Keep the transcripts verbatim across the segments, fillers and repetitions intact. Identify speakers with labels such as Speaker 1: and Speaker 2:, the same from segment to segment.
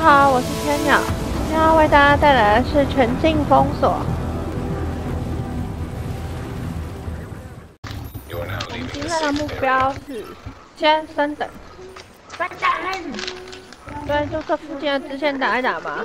Speaker 1: 好，我是千鸟，今天要为大家带来的是全境封锁。我们今天的目标是先升等。升等。对，就这附近的支线打一打嘛。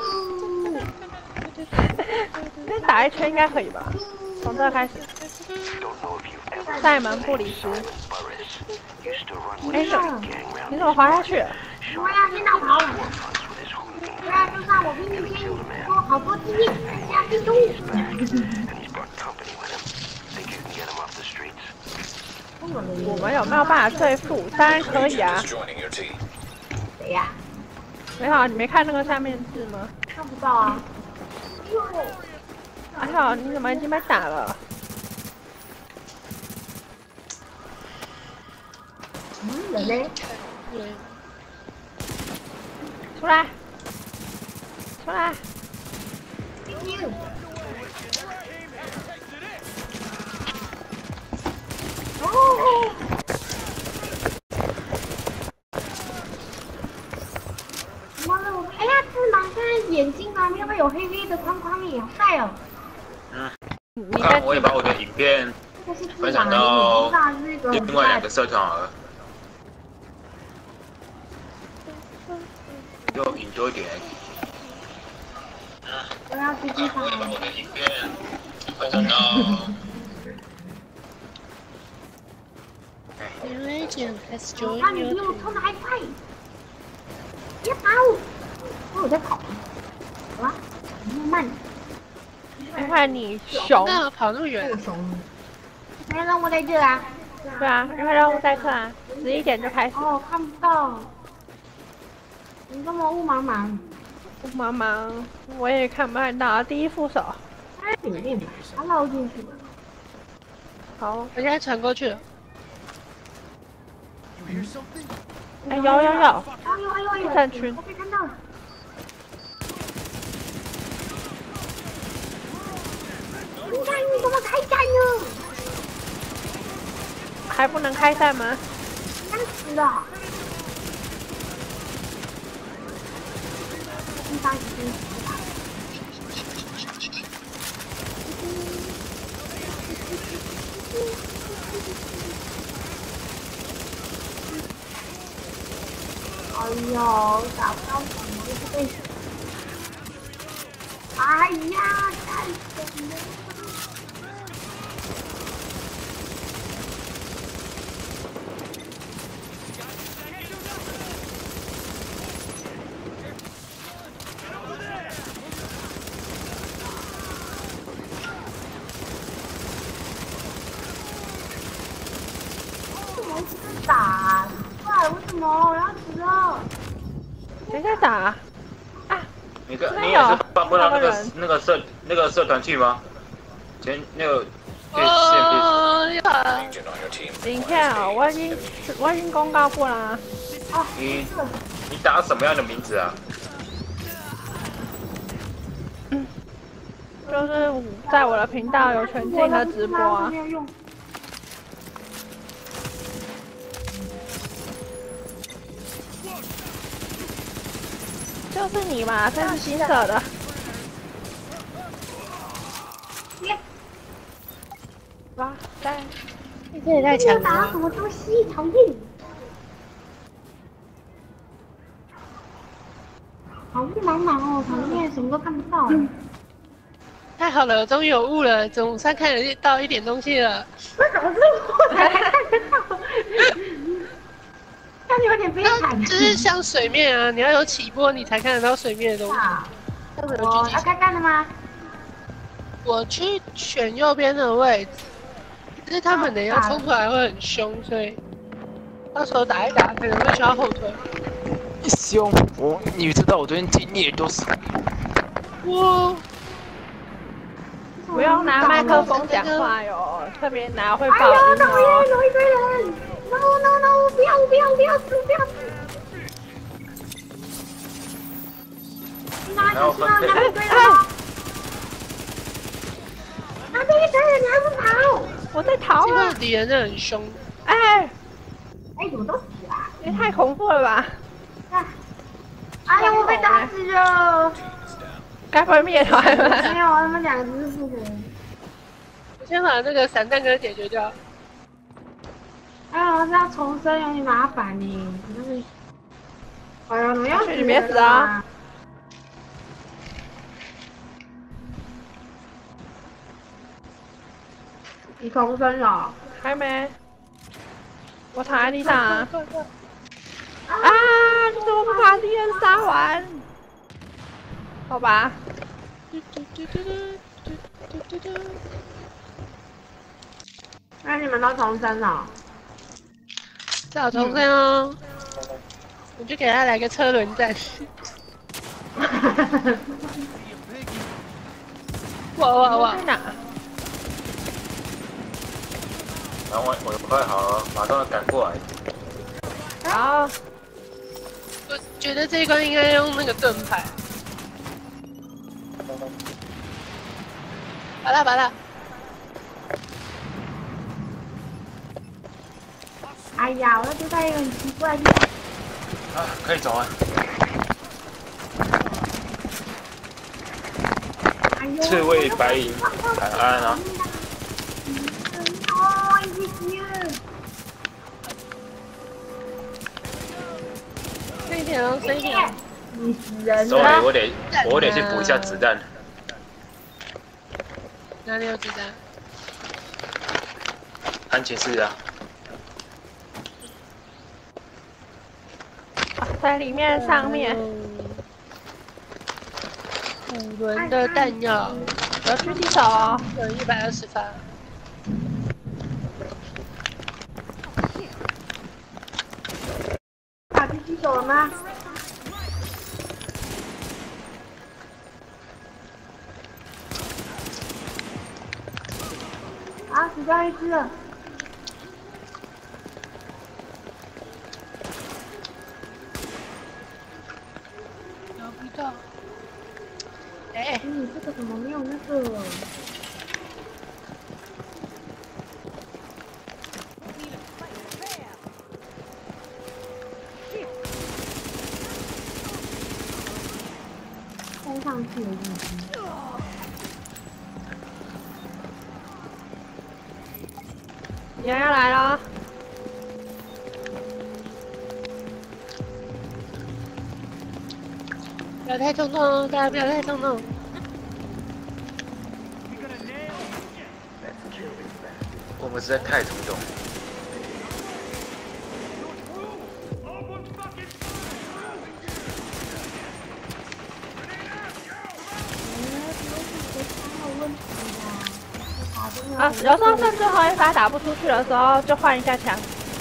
Speaker 1: 再打一圈应该可以吧？从这开始。塞门布里斯。哎，你怎么滑下去了？
Speaker 2: 我要先到跑了。对啊，就算我比你先多好多经验，加进度。
Speaker 1: 我们有没有办法对付？当然可以啊。
Speaker 2: 谁呀？
Speaker 1: 没有啊，你没看那个下面字吗？
Speaker 2: 看不到啊。哟。
Speaker 1: 哎呀，你怎么已经被打了？
Speaker 2: 嗯，人呢？
Speaker 1: 出来！出来！
Speaker 2: 哦！妈的！哎呀，翅膀现在眼睛旁边会有黑黑的框框耶，好帅哦！
Speaker 3: 嗯，我看我也把我的影片分享到另外两个社团好了。就引多一点。
Speaker 2: 我要直接发。
Speaker 3: 我也把我的影片分享到。
Speaker 2: 我看你比我冲的还快，别跑！我有在跑。好了，慢慢。
Speaker 1: 看看你熊。
Speaker 4: 那跑那么远？
Speaker 2: 不熊。那任务在这啊。
Speaker 1: 对啊，因为任务在这啊，十一点就开始。
Speaker 2: 哦，看不到。你这么雾茫茫，
Speaker 1: 雾茫茫，我也看不看到。第一副手，
Speaker 2: 哎，里面他绕进去了。
Speaker 1: 好，
Speaker 4: 人家传过去了。
Speaker 1: 哎，有有有，
Speaker 2: 哎呦哎呦哎呦！
Speaker 1: 战群，
Speaker 2: 我被看到了。你看你怎么开战呢？
Speaker 1: 还不能开战吗？
Speaker 2: 想死了！一般已经死了。哎呦，打不到什么就被。哎呀，太狠了！打，怪为什么我要死了？
Speaker 1: 谁在打？啊！
Speaker 3: 你个你也是办不到那个那个社那个社团去吗？前那个对线
Speaker 1: 片。影片啊，我已经我已经公告过了。
Speaker 2: 啊，
Speaker 3: 你你打什么样的名字啊？
Speaker 1: 嗯，就是在我的频道有全境的直播啊。就是你嘛，这是新手的。哇塞，
Speaker 4: 你这也太强了！
Speaker 2: 打到什么东西？讨厌！好雾茫茫哦，讨厌，什么都看不到。
Speaker 4: 太好了，终于有雾了，总算看得到一点东西了。
Speaker 2: 我怎么是我才看得到？那有点悲惨。
Speaker 4: 就是像水面啊，你要有起波，你才看得到水面的东西。
Speaker 2: 我要开干了吗？
Speaker 4: 我去选右边的位置，可是他们等一下冲出来会很凶，所以到时候打一打可能会需要后退。
Speaker 5: 凶！我你知道我昨天经历多少？
Speaker 4: 哇！
Speaker 1: 不用拿麦克风讲话哟，特别拿会爆音哦。
Speaker 2: 哎呦，讨厌，有一堆人 ！No no no！ 不要不要不要死不要死！拿着枪，拿一堆人。拿这一堆人，你还不跑？
Speaker 1: 我在逃啊！
Speaker 4: 敌人真的很凶。
Speaker 1: 哎！
Speaker 2: 哎，怎么都死了？
Speaker 1: 也太恐怖了吧！
Speaker 2: 哎呀，我被被打死了。
Speaker 1: 该不会灭团吧？
Speaker 2: 没有，他们两个只是复活。
Speaker 4: 我先把那个散弹哥解决掉。
Speaker 2: 哎呦，这样重生有点麻烦呢。就是，哎呦，你要
Speaker 1: 你别死啊！
Speaker 2: 你重生了？
Speaker 1: 还没。我躺在地上啊！啊！你怎么不把敌人杀完？好吧。
Speaker 2: 那你们都重生了？
Speaker 4: 找重生哦！我就给他来个车轮战。哇哇哇！
Speaker 1: 在哪？
Speaker 3: 然后我我快好了，马上赶过来。
Speaker 1: 好。
Speaker 4: 我觉得这一关应该用那个盾牌。完了完了！
Speaker 2: 哎呀，我就在一个很奇怪的地方。
Speaker 3: 啊，可以走了。刺猬白银海岸啊！
Speaker 2: 哦，一只。
Speaker 4: 飞条飞条，
Speaker 2: 你死人
Speaker 3: 所以
Speaker 2: 了！
Speaker 3: 我得我得去补一下子弹。
Speaker 4: 哪里有子弹？
Speaker 3: 安全室啊。
Speaker 1: 在里面上面。
Speaker 4: 五轮的弹药，
Speaker 1: 我要狙击手哦，
Speaker 4: 有一百二十发。
Speaker 2: 打狙击手了吗？啊，死掉一只了。
Speaker 4: 找不到。哎，
Speaker 2: 你这个怎么没有那个？冲上去了，已经。
Speaker 1: 敌人要来了。
Speaker 4: 不要太冲动哦，大家不要太冲动。
Speaker 3: 我们实在太冲动。
Speaker 1: 啊，有时候甚至后一发打不出去的时候，就换一下枪。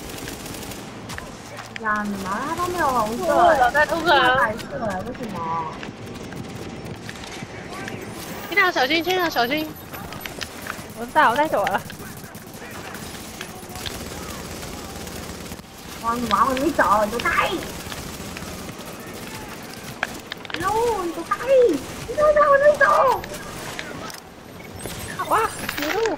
Speaker 2: 呀，你妈他都没有红色，
Speaker 4: 老在突然
Speaker 2: 白色，为什么？
Speaker 4: 天亮小心，天亮小心！
Speaker 1: 我知道，我在躲了。
Speaker 2: 哇，你娃娃没走，你走开！哟，你走开！你走开，我没走。
Speaker 1: 哇，一路。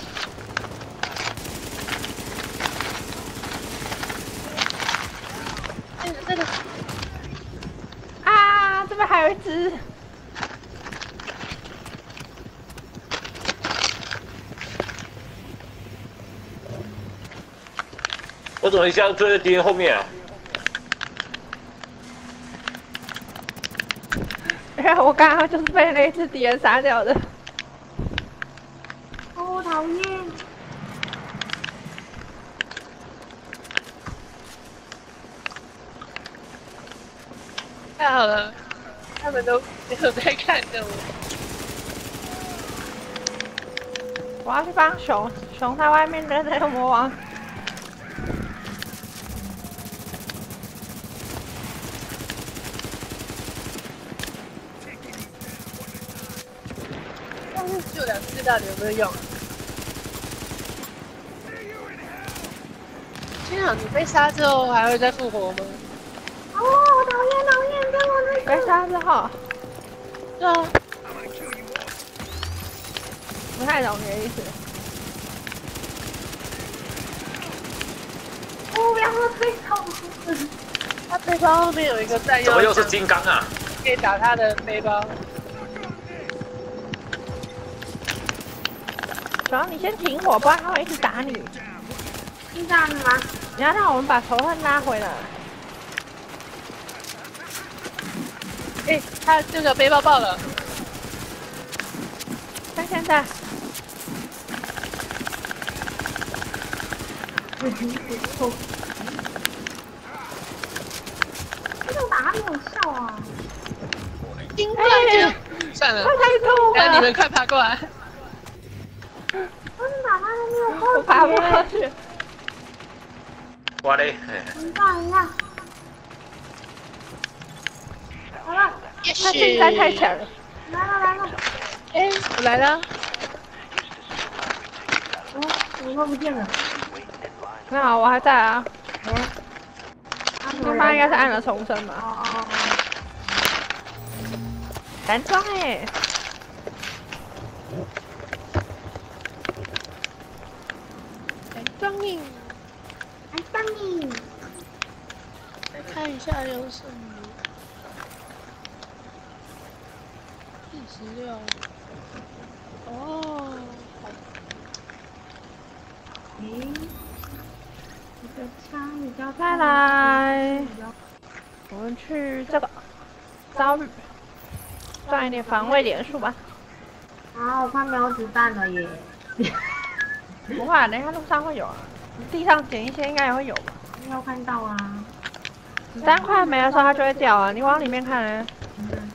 Speaker 4: 这个这个。
Speaker 1: 啊，这边还有一只。
Speaker 3: 我怎么一下追在敌人后面啊？
Speaker 1: 因为我刚刚就是被那只敌人杀掉的。
Speaker 2: 哦，讨厌！
Speaker 4: 太好了，他们都没有在看着我。
Speaker 1: 我要去帮熊，熊在外面的那个魔王。
Speaker 4: 但是救两次到底有没有用？天啊，你被杀之后还会再复活吗？
Speaker 2: 哦，我讨厌讨厌，跟我那个。
Speaker 1: 被杀之后，
Speaker 4: 对啊，
Speaker 1: 不太懂你的意思。
Speaker 2: 哦，不要我推走。
Speaker 4: 他背包后面有一个弹药。
Speaker 3: 怎么又是金刚啊？
Speaker 4: 可以打他的背包。
Speaker 1: 主要你先停火，不然他会一直打你。
Speaker 2: 是这样的吗？
Speaker 1: 你要让我们把仇恨拉回来。
Speaker 4: 哎、欸，他这个背包爆了。
Speaker 1: 看现在。
Speaker 2: 我听不错。这种打没有效啊！
Speaker 4: 听不见。算了，
Speaker 1: 他太痛了。
Speaker 4: 来，你们快爬过来。
Speaker 2: 我怎么打他都没有过
Speaker 1: 我爬不过去。
Speaker 3: 我嘞。
Speaker 2: 你看一下。好了。
Speaker 1: 他竞赛太强了。
Speaker 2: 来了来了。
Speaker 4: 哎，我来了。
Speaker 2: 哦，我都不见了。
Speaker 1: 那好，我还在啊。
Speaker 2: 嗯。
Speaker 1: 他妈应该是按了重生吧？
Speaker 2: 哦哦哦。
Speaker 1: 蓝装哎。
Speaker 4: 蓝装印。
Speaker 2: 蓝装印。
Speaker 4: 来看一下有什么。第十六。哦。
Speaker 2: 诶。这个枪比较
Speaker 1: 再来，我们去这个遭遇，赚一点防卫点数吧。
Speaker 2: 啊，我快没有子弹了耶！
Speaker 1: 不会、啊，等一下路上会有啊，地上捡一些应该也会有吧。
Speaker 2: 没有看到啊。
Speaker 1: 子弹快没的时候它就会掉啊，你往里面看啊。
Speaker 2: 嗯。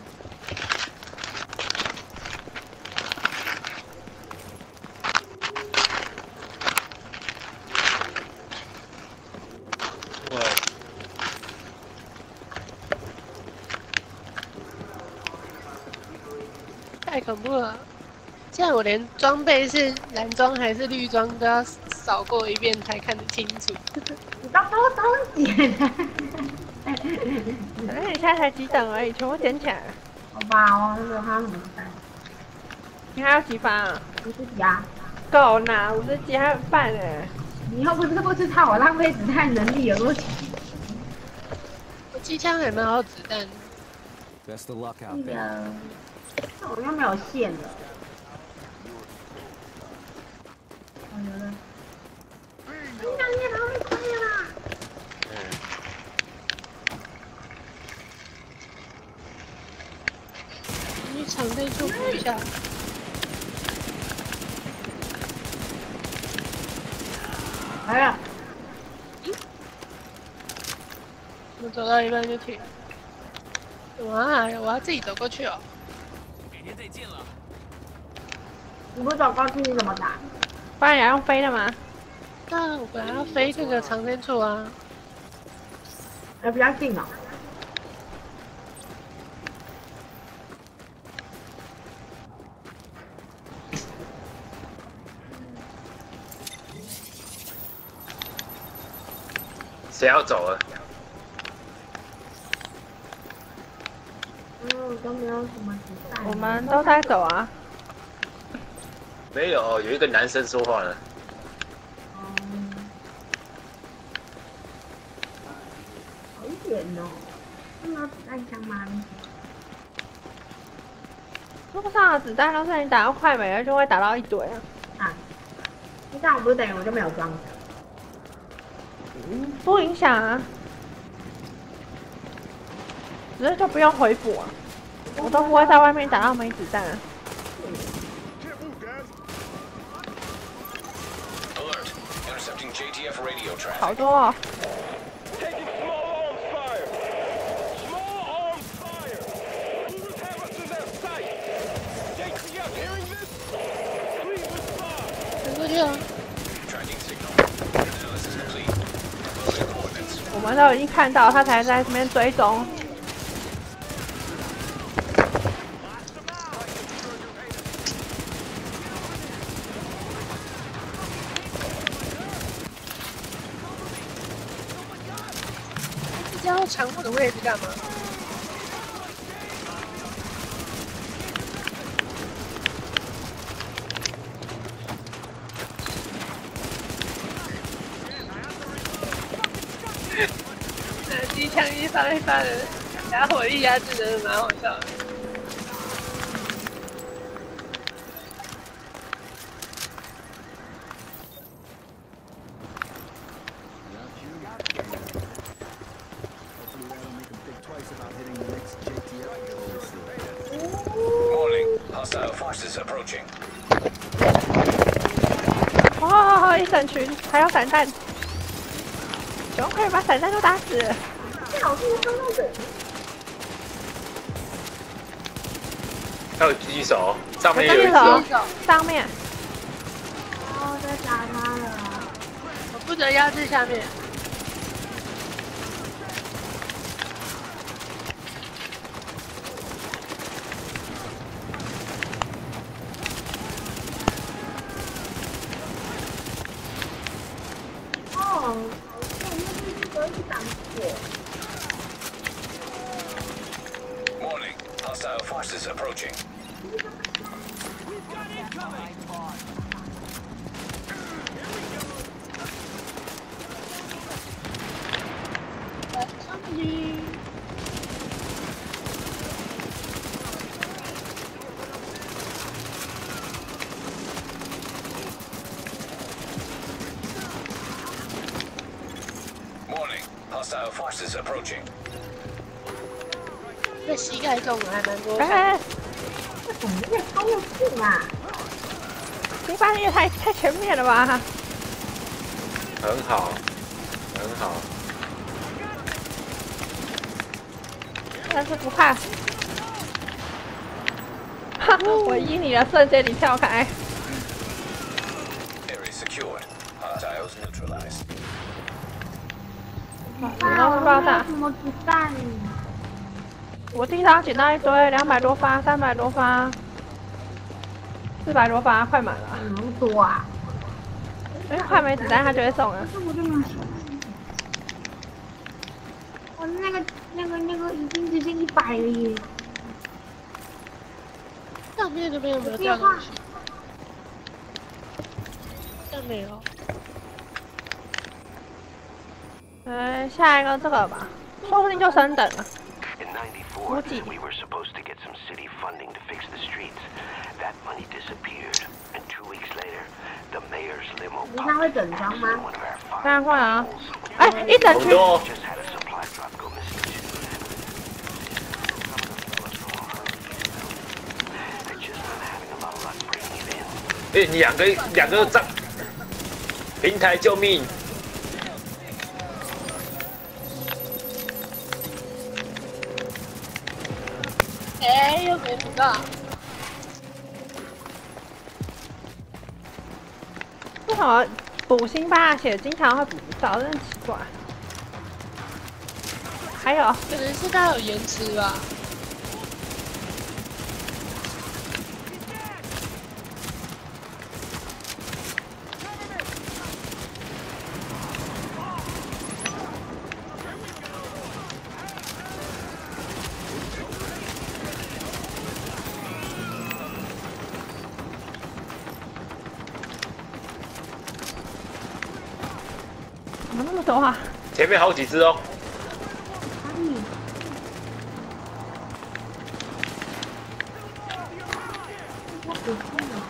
Speaker 4: 太恐怖了！现在我连装备是蓝装还是绿装都要扫过一遍才看得清楚。
Speaker 2: 你都都都捡了。
Speaker 1: 反正你现在才几等而已，全部捡起来。
Speaker 2: 好吧，我没有看到什么子弹。
Speaker 1: 你还有几发啊？
Speaker 2: 五十几啊。
Speaker 1: 够拿，五十几还有半呢。
Speaker 2: 你又不是不知道我浪费子弹能力有多强。
Speaker 4: 我机枪还蛮好子弹的。
Speaker 2: 那个，我又没有线了。我有了。你两年逃没可以啦。
Speaker 4: 你场内祝福一下。
Speaker 2: 来了。
Speaker 4: 我走到一半就停。哇！我要自己走过去哦。
Speaker 5: 明天再见了。
Speaker 2: 你不走过去你怎么打？
Speaker 1: 不然你要用飞的吗？
Speaker 4: 那我本来要飞这个长天柱啊。
Speaker 2: 还比较近哦。
Speaker 3: 谁要走了？
Speaker 2: 嗯，都没有什么子弹。
Speaker 1: 我们都在走啊。
Speaker 3: 没有，有一个男生说话了。
Speaker 2: 嗯。好远哦，没有子弹枪吗？
Speaker 1: 路上的子弹都是你打到快没了就会打到一堆啊。
Speaker 2: 啊，那这样不是等于我就没有装？
Speaker 1: 嗯，不影响啊，只是就不用回补啊。我都不会在外面打到没子弹、啊。好多哦。
Speaker 4: 走过去啊！
Speaker 1: 我们都已经看到他才在这边追踪。
Speaker 4: 这要抢我的位置干嘛？机枪一发一发的。 然后火力压制真的蛮好笑的。
Speaker 6: Hostile forces approaching.
Speaker 1: 哇，一整群，还有散弹，熊快把散弹都打死！
Speaker 2: 老是刚刚的。
Speaker 3: 还有狙击手，上面有一
Speaker 1: 狙击手
Speaker 3: 只。
Speaker 1: 上面。
Speaker 2: 哦，在打他了。
Speaker 4: 我负责压制下面。
Speaker 2: 哦，我那边可以挡火。
Speaker 6: Warning, hostile forces approaching. Warning, hostile forces approaching.
Speaker 4: 这膝盖中的还蛮多。
Speaker 1: 哎，
Speaker 2: 这怎么越高越近啊？
Speaker 1: 你把你也太太全面了吧？
Speaker 3: 很好，很好。
Speaker 1: 但是不怕。哈，我依你的瞬间你跳开。
Speaker 6: Area secured. Hostiles neutralized.
Speaker 1: 啊，子弹会爆炸。
Speaker 2: 什么子弹？
Speaker 1: 我地上捡到一堆，两百多发，三百多发，四百多发，快满了。
Speaker 2: 那么多啊？
Speaker 1: 因为快没子弹，他就会送了。
Speaker 2: 这我就没有。我那个那个那个已经直接一百了耶！
Speaker 4: 上面那边有没有掉东西？上面有。
Speaker 1: 呃，下一个这个吧，说不定就升等了。
Speaker 7: In ninety-four, we were supposed to get some city funding to fix the streets. That money disappeared, and two weeks later, the mayor's limo
Speaker 2: 你看会整装吗？
Speaker 7: one of our
Speaker 1: 当然
Speaker 7: five
Speaker 1: 会啊。
Speaker 7: poles.
Speaker 1: 哎，一整区。
Speaker 7: Just had a supply drop go missing too. They're just not having a lot of luck bringing it in.
Speaker 3: 哎，两个两个站，平台救命！
Speaker 4: 哎，又没补到。
Speaker 1: 为什么补星八血经常会补不到？真的奇怪。还有，
Speaker 4: 可能是它有延迟吧。
Speaker 1: 怎么那么多啊？
Speaker 3: 前面好几只哦。
Speaker 2: 哪里？我不会了。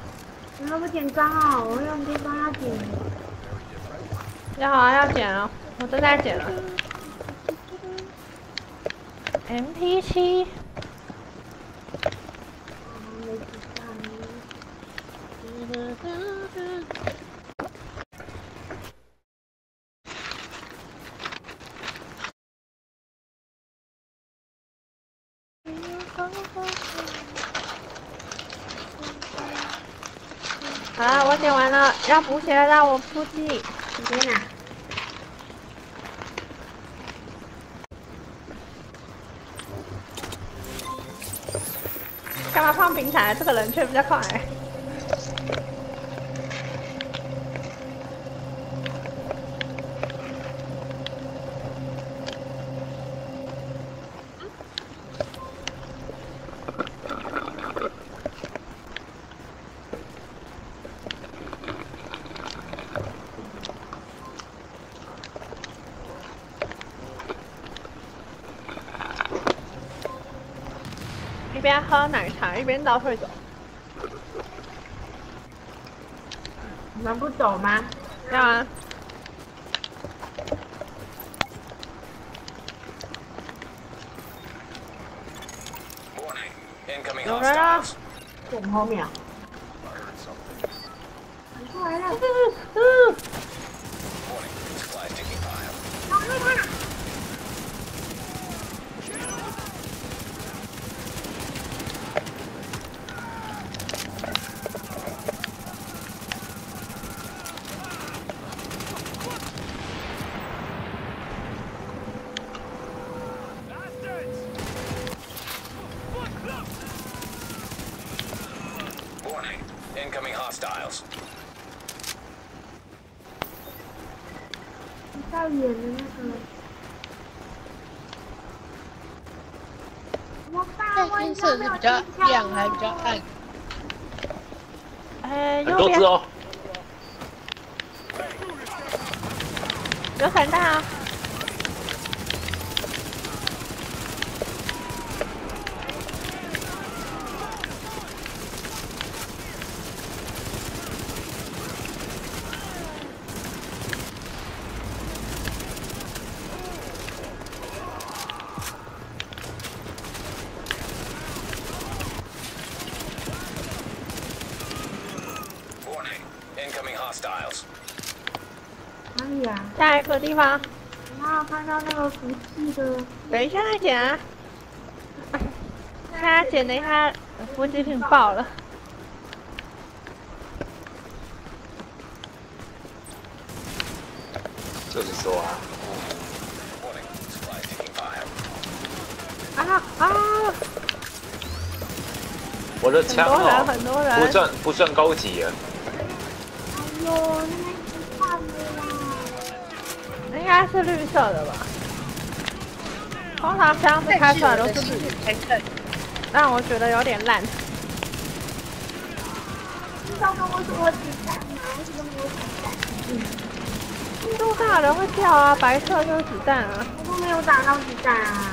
Speaker 2: 你那么紧张啊！我有地方要紧。
Speaker 1: 要啊，要捡啊！ 我正在捡了 M P 七。好了，我捡完了，要补血让我出击。
Speaker 2: 这边啊。
Speaker 1: 干嘛放平台？这个人却比较快。一边喝奶茶一边倒退走。
Speaker 2: 你们不走吗？
Speaker 1: 要啊。有人啊！
Speaker 2: 在我们后面啊。你出来了。
Speaker 1: 嗯。
Speaker 2: 打开它。
Speaker 6: Incoming hostiles.
Speaker 2: 到远的那个。我
Speaker 4: 看天色是比较亮还比较暗？
Speaker 1: 哎，
Speaker 3: 很多只哦。
Speaker 1: 有散弹啊！
Speaker 6: Incoming hostiles.
Speaker 2: 哪里啊？
Speaker 1: 下一个地方。
Speaker 2: 啊，看到那个服气的。
Speaker 1: 等一下再捡啊！他捡了一下，补给品爆了。
Speaker 3: 就是说啊。
Speaker 1: 啊啊！
Speaker 3: 我的枪哦，
Speaker 1: 很多人，
Speaker 3: 不算不算高级啊。
Speaker 2: 哎呦，那边吃饭的啦。
Speaker 1: 应该是绿色的吧？通常枪子开出来都是绿的，让我觉得有点烂。
Speaker 2: 你知道跟我说子弹吗？为什么没有子弹？
Speaker 1: 嗯。路上的人会叫啊，白色就是子弹啊。
Speaker 2: 我都没有打到子弹啊。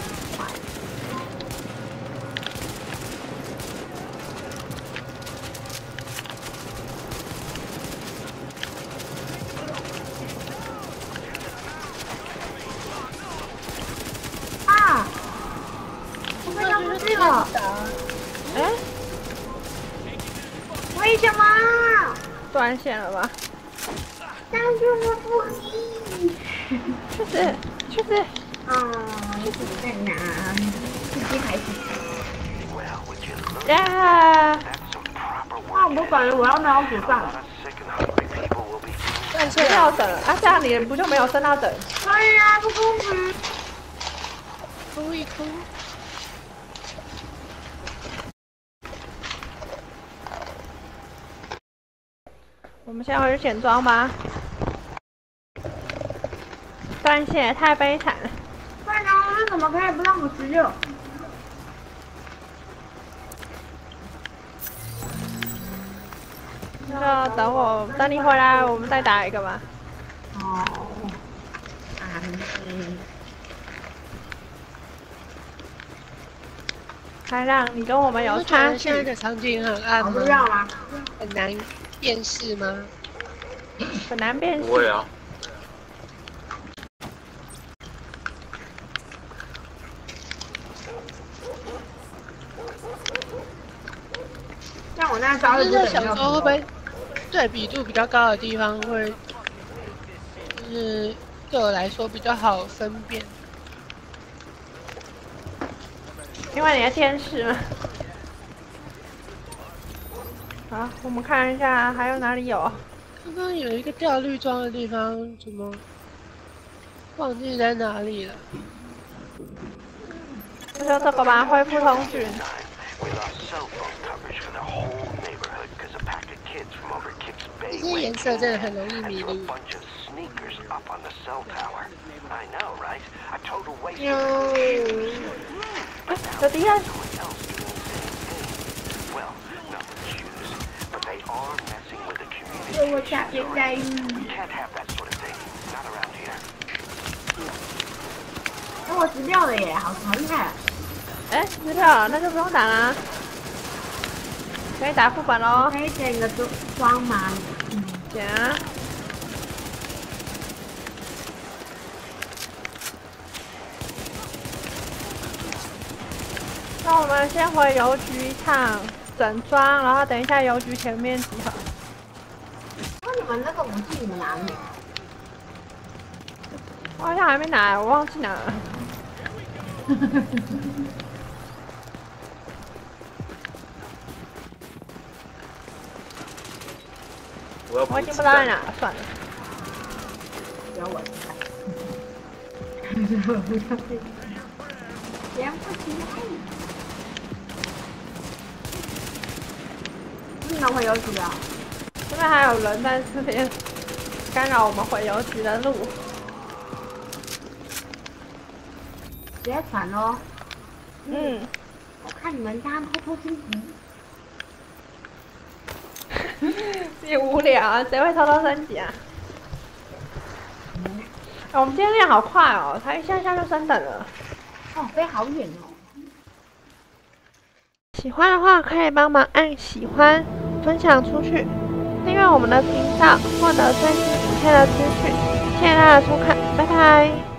Speaker 1: 哎，
Speaker 2: 为什么？
Speaker 1: 断线了吧？
Speaker 2: 但是我不可以。
Speaker 1: 去死！去死！
Speaker 2: 啊，你是在哪？自己还是？
Speaker 1: 呀！
Speaker 2: 那我感觉我要拿子弹。
Speaker 1: 但是要等啊，这样你不就没有升到等？
Speaker 2: 哎呀，不公平！
Speaker 4: 哭一哭。
Speaker 1: 我们现在回去捡装吧。断线太悲惨了。
Speaker 2: 不然他怎么可以不让我十六？
Speaker 1: 那等我等你回来，我们再打一个吧。
Speaker 2: 哦。啊嗯。
Speaker 1: 还让你跟我们有差距。
Speaker 4: 现在的场景很暗吗？
Speaker 2: 不要啦。
Speaker 4: 很难辨识吗？
Speaker 1: 很难辨识。
Speaker 3: 不会啊。
Speaker 2: 我那招
Speaker 4: 就是在想说会不会对比度比较高的地方会，就是对我来说比较好分辨。
Speaker 1: 因为你的电视嘛。好，我们看一下还有哪里有。
Speaker 4: 刚刚有一个掉绿装的地方，怎么忘记在哪里了？
Speaker 1: 那就这个吧，恢复通讯。
Speaker 4: 这些颜色真的很容易迷路。有，
Speaker 1: 有敌人。
Speaker 2: 我下边在。哎，我死掉了耶，好好厉害！
Speaker 1: 哎，死掉了，那就不用打啦。 可以打副本喽！
Speaker 2: 可以整个装装满，
Speaker 1: 嗯，行啊。那我们先回邮局一趟整装，然后等一下邮局前面集合。
Speaker 2: 那你们那个武器你们拿没？
Speaker 1: 我好像还没拿，我忘记拿了。
Speaker 3: 我要
Speaker 1: 我已经不知道在哪，算了。
Speaker 2: 不要玩。连不起来。你能回邮局啊？
Speaker 1: 这边还有人在这边干扰我们回邮局的路。
Speaker 2: 直接传咯。
Speaker 1: 嗯。
Speaker 2: 我看你们家偷偷升级。
Speaker 1: 你无聊啊？谁会偷偷升级啊？嗯哦、我们今天练好快哦，才一下下就升等了。
Speaker 2: 哦，飞好远哦。
Speaker 1: 喜欢的话可以帮忙按喜欢，分享出去，订阅我们的频道，获得最新影片的资讯。谢谢大家收看，拜拜。